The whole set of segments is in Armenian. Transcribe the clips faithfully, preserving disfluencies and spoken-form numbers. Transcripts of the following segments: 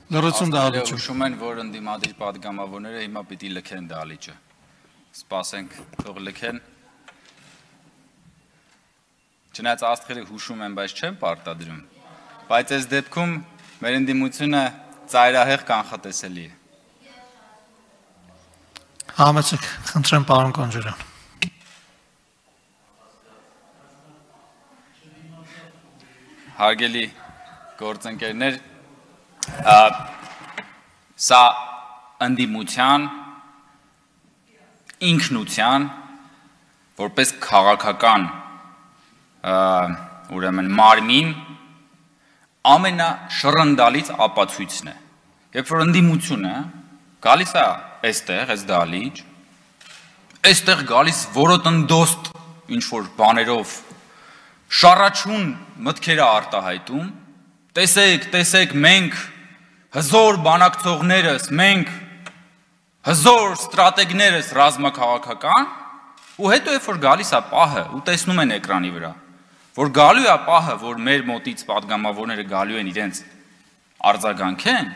Լրացում դահլիճը։ Հուշում են, որ ընդդիմադիր պատգամավորները հիմա պիտի լքեն դահլիճը։ Սպասենք, թող լքեն։ Չնայած աստղերը հուշում են, բայց չեն պարտադրում։ Բայց այս դեպքում մեր ընդդիմությունը ծայրահեղ կանխատեսելի է։ Համեցեք, խնդրեմ պարոն Կոնջարյան։ Հարգելի գործընկերներ, սա ընդդիմության, ինքնության, որպես քաղաքական ուրեմն մարմին ամենաշռնդալից ապացույցն է։ Երբ որ ընդդիմությունը գալիս է այստեղ, այս դահլիճ, այստեղ գալիս որոտննդոստ ինչ-որ բաներով շառաչուն մտքերը արտահայտում, տեսեք, տեսեք, մենք հզոր բանակցողներս, մենք հզոր ստրատեգներս ռազմաքաղաքական, ու հետո երբ որ գալիս է պահը, ու տեսնում են էկրանի վրա, որ գալու է պահը, որ մեր մոտից պատգամավորները գալու են իրենց արձագանքեն,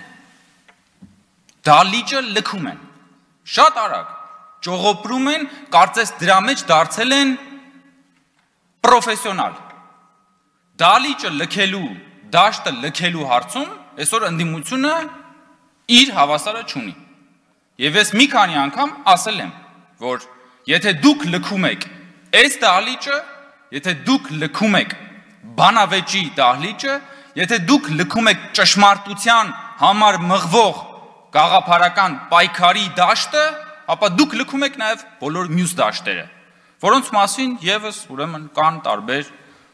դահլիճը լքում են, շատ արագ, ճողոպրում են, կարծես դրա մեջ դարձել են պրոֆեսիոնալ։ Դահլիճը լքելու, դաշտը լքելու հարցում այսօր ընդդիմությունը իր հավասարը չունի։ Եվ ես մի քանի անգամ ասել եմ, որ եթե դուք լքում եք այս դահլիճը, եթե դուք լքում եք բանավեճի դահլիճը, եթե դուք լքում եք ճշմարտության համար մղվող գաղափարական պայքարի դաշտը, ապա դուք լքում եք նաև բոլոր մյուս դաշտերը, որոնց մասին եւս ուրեմն կան տարբեր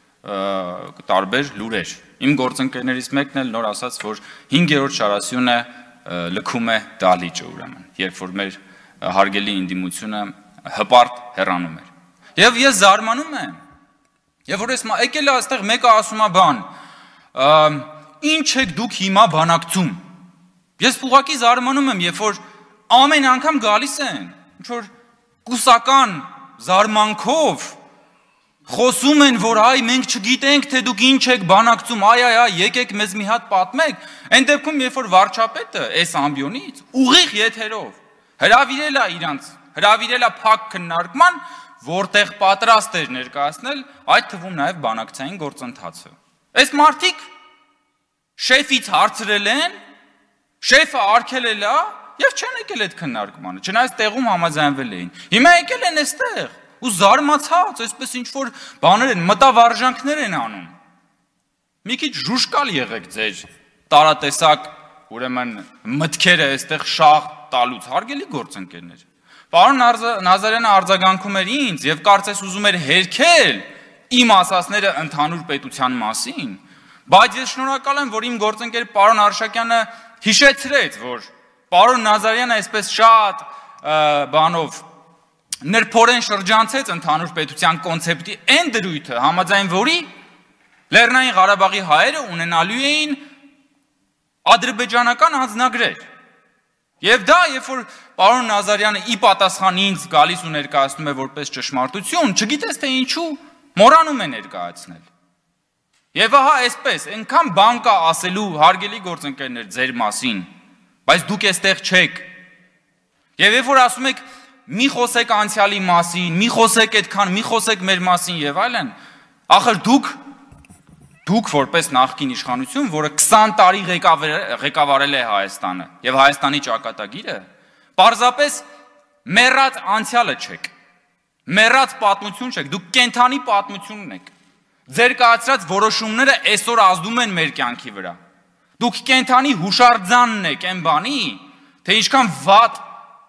տարբեր լուրեր։ Իմ գործընկերներից մեկն էլ նոր ասաց, որ հինգերորդ շարասյունը լքում է դահլիճը ուրեմն, երբ որ մեր հարգելի ընդդիմությունը հպարտ հեռանում էր։ Եվ ես զարմանում եմ, երբ որ ես եկել է այստեղ մեկը ասում է բան, ինչ եք դուք հիմա բանակցում։ Ես ուղղակի զարմանում եմ, երբ որ ամեն անգամ գալիս են, ինչ որ կուսական զարմանքով խոսում են, որ այ մենք չգիտենք, թե դուք ինչ եք բանակցում, այ այ այ եկեք մեզ մի հատ պատմեք։ Այն դեպքում, երբ որ վարչապետը այս ամբիոնից ուղիղ եթերով հրավիրել է իրանց, հրավիրել է փակ քննարկման, որտեղ պատրաստ էր ներկայացնել այդ թվում նաև բանակցային գործընթացը։ Այս մարդիկ շեֆից հարցրել են, շեֆը արգելել է եւ չեն եկել այդ քննարկմանը, չնայած տեղում համաձայնվել էին։ Հիմա եկել են այստեղ ու զարմացած, այսպես ինչ որ բաներ են, մտավարժանքներ են անում։ Մի քիչ ժուշկալ եղեք ձեր տարատեսակ, ուրեմն մտքերը այստեղ շաղ տալուց, հարգելի գործընկերներ։ Պարոն Նազարյանը արձագանքում էր ինձ եւ կարծես ուզում էր հերքել իմ ասածները ընդհանուր պետության մասին, բայց ես շնորհակալ եմ, որ իմ գործընկեր պարոն Արշակյանը հիշեցրեց, որ պարոն Նազարյանը այսպես շատ բանով նրբորեն շրջանցեց ընդհանուր պետության կոնցեպտի այն դրույթը, համաձայն որի Լեռնային Ղարաբաղի հայերը ունենալու էին ադրբեջանական անձնագրեր։ Եվ դա, երբ որ պարոն Նազարյանը ի պատասխան ինձ գալիս ու ներկայացնում է որպես ճշմարտություն, չգիտես թե ինչու մոռանում է ներկայացնել։ Եվ ահա այսպես, այնքան բան կա ասելու հարգելի գործընկերներ ձեր մասին, բայց դուք այստեղ չեք։ Եվ երբ որ ասում եք մի խոսեք անցյալի մասին, մի խոսեք այդքան, մի խոսեք մեր մասին եւ այլն, ախր դուք դուք որպես նախկին իշխանություն, որը քսան տարի ղեկավարել է Հայաստանը եւ Հայաստանի ճակատագիրը, պարզապես մեռած անցյալը չեք։ Մեռած պատմություն չեք, դուք կենթանի պատմությունն եք։ Ձեր կայացրած որոշումները այսօր ազդում են մեր կյանքի վրա։ Դուք կենթանի հուշարձանն եք այն բանի, թե ինչքան վատ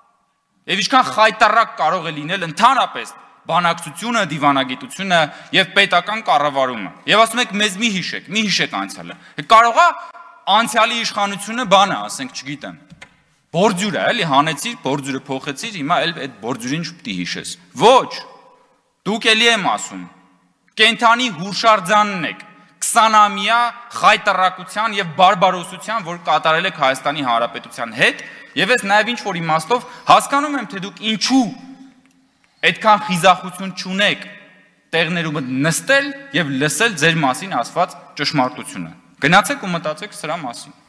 եւ ինչքան խայտարակ կարող է լինել ընդհանրապես բանակցությունը, դիվանագիտությունը եւ պետական կառավարումը։ Եվ ասում եք մեզ մի հիշեք, մի հիշեք անցյալը։ Կարող է անցյալի իշխանությունը բանը, ասենք, չգիտեմ, բորձյուր է, էլի հանեցիր, բորձյուրը փոխեցիր, հիմա էլ այդ բորձյուրին չպետք է հիշես։ Ոչ։ Դուք էլի եմ ասում, կենթանի հուշարձանն եք, քսանամյա խայտարակության եւ բարբարոսության, որ կատարել եք Հայաստանի Հանրապետության հետ, եւ ես նաեւ ինչ որ իմաստով հասկանում եմ, թե դուք ինչու այդքան խիզախություն չունեք տեղներում նստել եւ լսել ձեր մասին ասված ճշմարտությունը։ Գնացեք ու մտածեք սրա մասին։